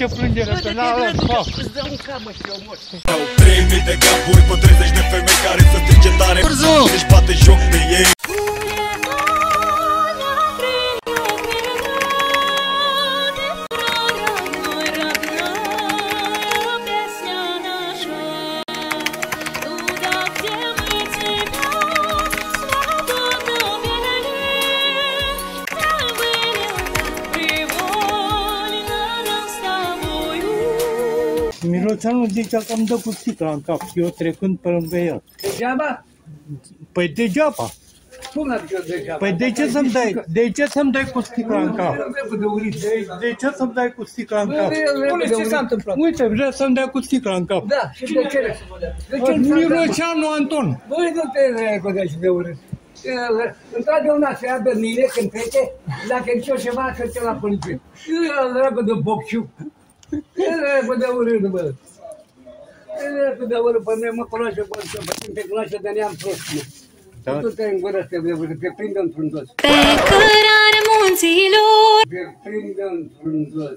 Ce plângere, că n-a ales fac. Îți dau un camă și eu mor. 3000 de gaburi pe 30 de femei care să strige tare. Deci bate joc de ei. Miroțeanu zicea că îmi dă cu sticla în cap, eu trecând pe lângă el. Degeaba? Păi degeaba. Cum adică degeaba? Păi de ce să-mi dai cu sticla în cap? De ce să-mi dai cu sticla în cap? Spune ce s-a întâmplat. Uite, vrea să-mi dai cu sticla în cap. Da, și de ce? De ce? Miroțeanu Anton. Băi, nu te recunoști de urât. Întotdeauna se ia de mine când trece, dacă nicio ceva, să te la poliție. Eu dragă de bocciu. Eu de urât, bă. Eu de urât, pe mine mă cunoaște, bă, pe tine te cunoaște de neam prost, mă. Tu te îngură, te prindă într-un dos. Pe cărarea munților, Te prindă într-un dos.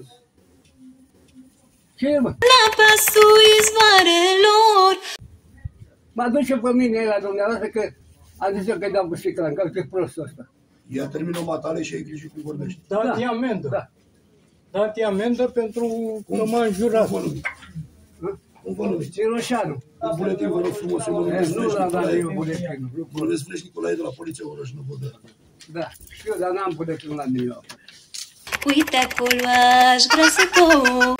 Ce, mă? la pasul izvoarelor. Mă aduce pe mine la dumneavoastră că a zis eu că-i dau cu sticla în cap, că e prostul ăsta. Ia termină matale și ai grijă cum vorbești. Da-ti amendă. Da. Da-ti amendă pentru că m-a înjurat. Cum vă numiți? Ciroșanu. Un buletin, vă rog frumos, eu mă numesc Nu l-am dat eu buletinul. Mă numesc Fleș Nicolae de la Poliția Oraș Năvodă. Da, știu, dar n-am buletinul la mine. Uite acolo aș vrea să dorm.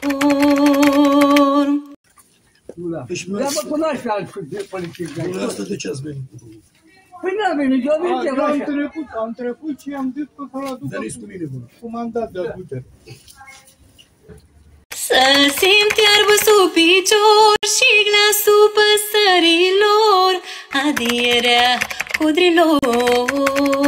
Nu l-am. Deci nu Dar ați- mă cunoaște alții de polițiști. Dumneavoastră de ce ați venit? Păi n-am venit, eu venit ceva așa. Am trecut și am zis că să-l aduc Veniți cu mine, bă. cu mandat de aducere. Să simt iarbă sub picior și glasul păsărilor, adierea codrilor.